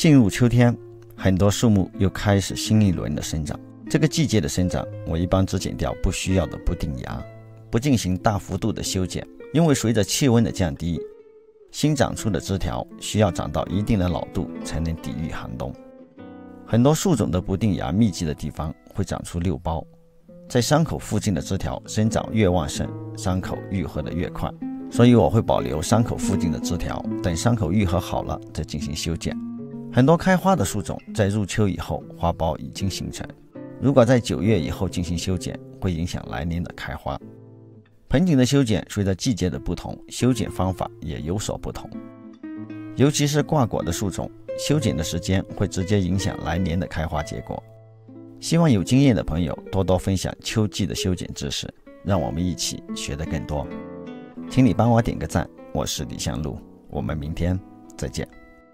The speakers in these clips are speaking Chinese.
进入秋天，很多树木又开始新一轮的生长。这个季节的生长，我一般只剪掉不需要的不定芽，不进行大幅度的修剪，因为随着气温的降低，新长出的枝条需要长到一定的老度才能抵御寒冬。很多树种的不定芽密集的地方会长出瘤包，在伤口附近的枝条生长越旺盛，伤口愈合的越快，所以我会保留伤口附近的枝条，等伤口愈合好了再进行修剪。很多开花的树种在入秋以后花苞已经形成，如果在9月以后进行修剪，会影响来年的开花。盆景的修剪随着季节的不同，修剪方法也有所不同，尤其是挂果的树种，修剪的时间会直接影响来年的开花结果。希望有经验的朋友多多分享秋季的修剪知识，让我们一起学得更多。请你帮我点个赞，我是李香璐，我们明天再见。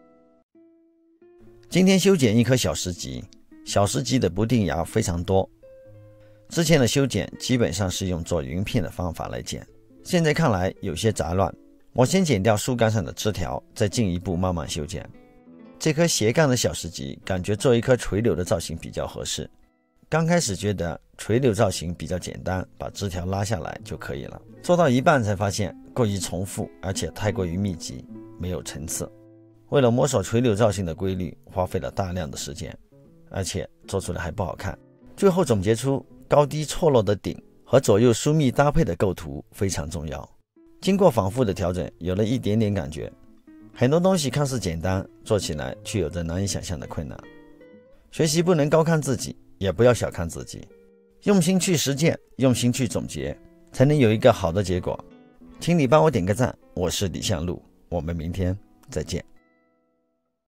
今天修剪一棵小石棘，小石棘的不定芽非常多，之前的修剪基本上是用做云片的方法来剪，现在看来有些杂乱，我先剪掉树干上的枝条，再进一步慢慢修剪。这棵斜杠的小石棘感觉做一棵垂柳的造型比较合适，刚开始觉得垂柳造型比较简单，把枝条拉下来就可以了，做到一半才发现过于重复，而且太过于密集，没有层次。为了摸索垂柳造型的规律，花费了大量的时间，而且做出来还不好看。最后总结出高低错落的顶和左右疏密搭配的构图非常重要。经过反复的调整，有了一点点感觉。很多东西看似简单，做起来却有着难以想象的困难。学习不能高看自己，也不要小看自己，用心去实践，用心去总结，才能有一个好的结果。请你帮我点个赞，我是李向璐，我们明天再见。